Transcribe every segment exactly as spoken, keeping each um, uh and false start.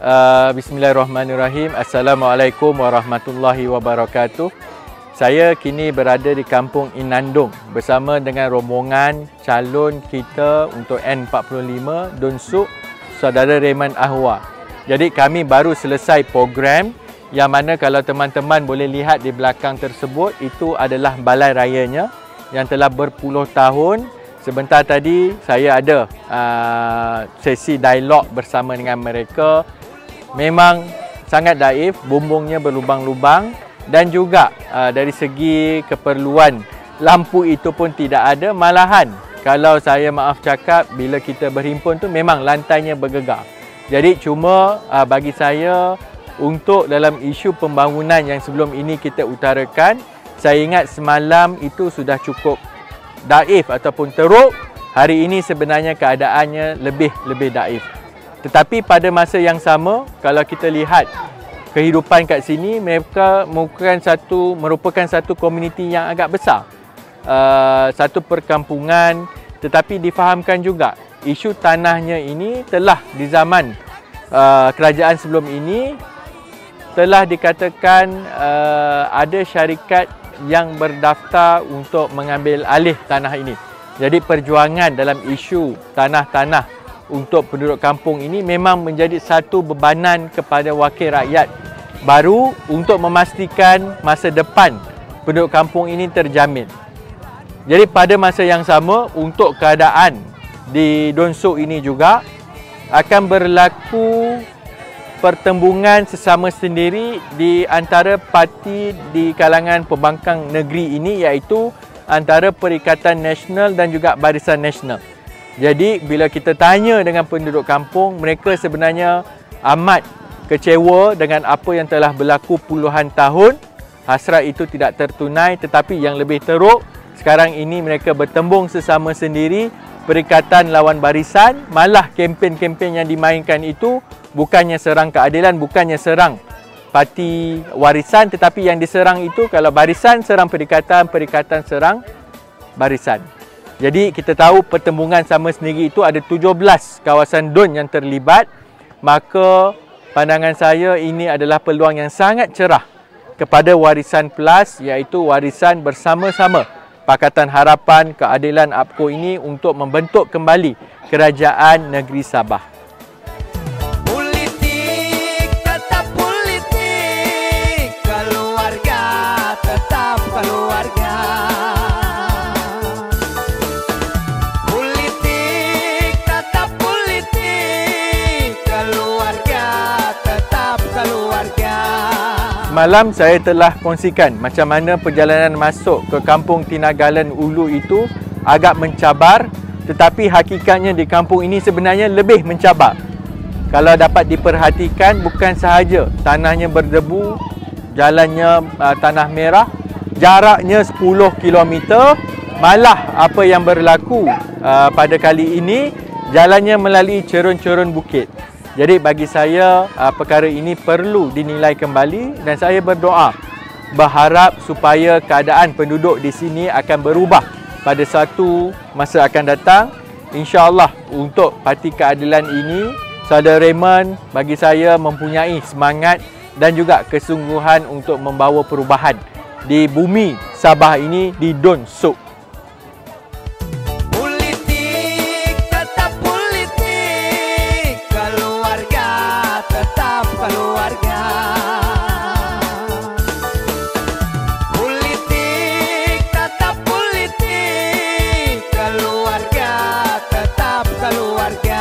Uh, Bismillahirrahmanirrahim. Assalamualaikum warahmatullahi wabarakatuh. Saya kini berada di kampung Inandong bersama dengan rombongan calon kita untuk N empat puluh lima Donsuk, Saudara Raymond Ahwa. Jadi kami baru selesai program yang mana kalau teman-teman boleh lihat di belakang tersebut, itu adalah balai rayanya yang telah berpuluh tahun. Sebentar tadi saya ada uh, sesi dialog bersama dengan mereka. Memang sangat daif, bumbungnya berlubang-lubang dan juga uh, dari segi keperluan lampu itu pun tidak ada. Malahan kalau saya maaf cakap, bila kita berhimpun tu memang lantainya bergegar. Jadi cuma uh, bagi saya, untuk dalam isu pembangunan yang sebelum ini kita utarakan, saya ingat semalam itu sudah cukup daif ataupun teruk. Hari ini sebenarnya keadaannya lebih-lebih daif. Tetapi pada masa yang sama, kalau kita lihat kehidupan kat sini, mereka merupakan satu, merupakan satu komuniti yang agak besar. Uh, satu perkampungan, tetapi difahamkan juga isu tanahnya ini telah di zaman uh, kerajaan sebelum ini telah dikatakan uh, ada syarikat yang berdaftar untuk mengambil alih tanah ini. Jadi perjuangan dalam isu tanah-tanah untuk penduduk kampung ini memang menjadi satu bebanan kepada wakil rakyat baru untuk memastikan masa depan penduduk kampung ini terjamin. Jadi pada masa yang sama, untuk keadaan di Donsuk ini juga akan berlaku pertembungan sesama sendiri di antara parti di kalangan pembangkang negeri ini, iaitu antara Perikatan Nasional dan juga Barisan Nasional. Jadi bila kita tanya dengan penduduk kampung, mereka sebenarnya amat kecewa dengan apa yang telah berlaku puluhan tahun. Hasrat itu tidak tertunai, tetapi yang lebih teruk, sekarang ini mereka bertembung sesama sendiri, perikatan lawan barisan. Malah kempen-kempen yang dimainkan itu bukannya serang keadilan, bukannya serang parti warisan, tetapi yang diserang itu kalau barisan serang perikatan, perikatan serang barisan. Jadi kita tahu pertembungan sama sendiri itu ada tujuh belas kawasan D U N yang terlibat. Maka pandangan saya ini adalah peluang yang sangat cerah kepada warisan plus, iaitu warisan bersama-sama Pakatan Harapan Keadilan A P K O ini untuk membentuk kembali Kerajaan Negeri Sabah. Politik, tetap politik, keluarga, tetap keluarga. Politik, tetap politik, keluarga, tetap keluarga. Malam saya telah kongsikan macam mana perjalanan masuk ke kampung Tinagalan Ulu itu agak mencabar, tetapi hakikatnya di kampung ini sebenarnya lebih mencabar. Kalau dapat diperhatikan, bukan sahaja tanahnya berdebu, jalannya uh, tanah merah, jaraknya sepuluh kilometer, malah apa yang berlaku uh, pada kali ini, jalannya melalui cerun-cerun bukit. Jadi bagi saya, uh, perkara ini perlu dinilai kembali dan saya berdoa, berharap supaya keadaan penduduk di sini akan berubah pada satu masa akan datang. InsyaAllah untuk Parti Keadilan ini, Saudara Raymond bagi saya mempunyai semangat dan juga kesungguhan untuk membawa perubahan di bumi Sabah ini, di Donsuk. Keluarga. Politik, tetap politik, keluarga, tetap keluarga.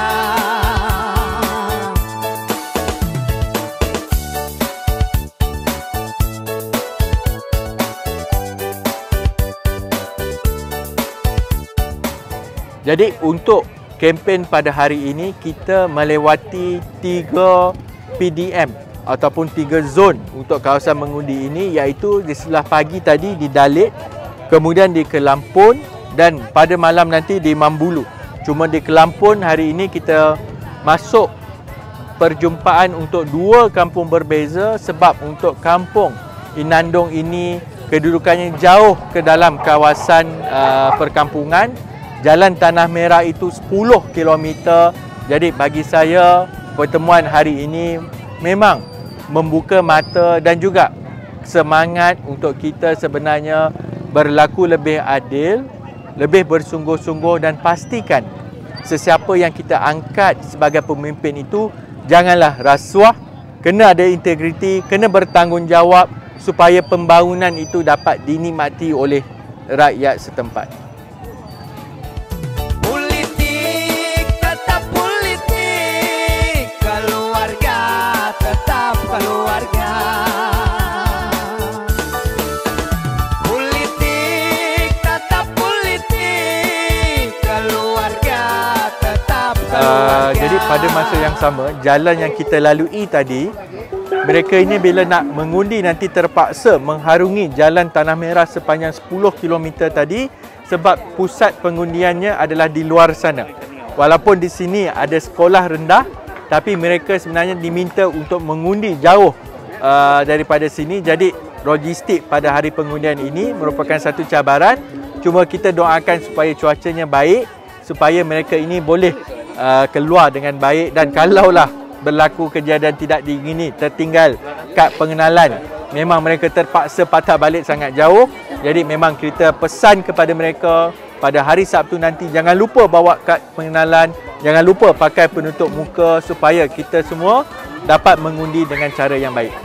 Jadi untuk kempen pada hari ini, kita melewati tiga P D M ataupun tiga zon untuk kawasan mengundi ini, iaitu di sebelah pagi tadi di Dalit, kemudian di Kelampun dan pada malam nanti di Mambulu. Cuma di Kelampun hari ini kita masuk perjumpaan untuk dua kampung berbeza, sebab untuk kampung Inandong ini kedudukannya jauh ke dalam kawasan uh, perkampungan. Jalan Tanah Merah itu sepuluh kilometer. Jadi bagi saya pertemuan hari ini memang membuka mata dan juga semangat untuk kita sebenarnya berlaku lebih adil, lebih bersungguh-sungguh dan pastikan sesiapa yang kita angkat sebagai pemimpin itu janganlah rasuah, kena ada integriti, kena bertanggungjawab supaya pembangunan itu dapat dinikmati oleh rakyat setempat. Politik, tetap politik. Keluarga, tetap keluarga. Politik, tetap politik. Keluarga, tetap keluarga. Uh, jadi pada masa yang sama, jalan yang kita lalui tadi, mereka ini bila nak mengundi nanti terpaksa mengharungi jalan Tanah Merah sepanjang sepuluh kilometer tadi sebab pusat pengundiannya adalah di luar sana. Walaupun di sini ada sekolah rendah, tapi mereka sebenarnya diminta untuk mengundi jauh uh, daripada sini. Jadi logistik pada hari pengundian ini merupakan satu cabaran. Cuma kita doakan supaya cuacanya baik, supaya mereka ini boleh uh, keluar dengan baik. Dan kalaulah berlaku kejadian tidak diingini, tertinggal kad pengenalan, memang mereka terpaksa patah balik sangat jauh. Jadi memang kita pesan kepada mereka pada hari Sabtu nanti jangan lupa bawa kad pengenalan, jangan lupa pakai penutup muka supaya kita semua dapat mengundi dengan cara yang baik.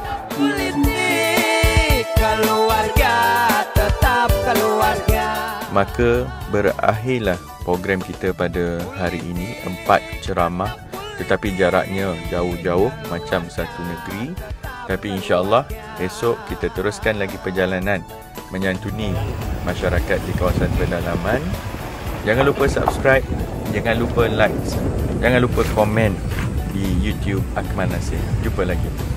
Politik, keluarga, tetap keluarga. Maka berakhirlah program kita pada hari ini, empat ceramah tetapi jaraknya jauh-jauh macam satu negeri. Tapi insya-Allah esok kita teruskan lagi perjalanan menyantuni masyarakat di kawasan pedalaman. Jangan lupa subscribe, jangan lupa like, jangan lupa komen di YouTube Akmal Nasir. Jumpa lagi.